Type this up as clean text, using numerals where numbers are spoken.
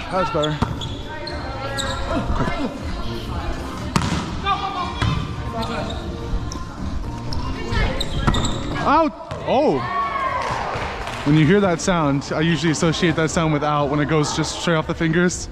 That's better. Out! Oh! When you hear that sound, I usually associate that sound with out when it goes just straight off the fingers.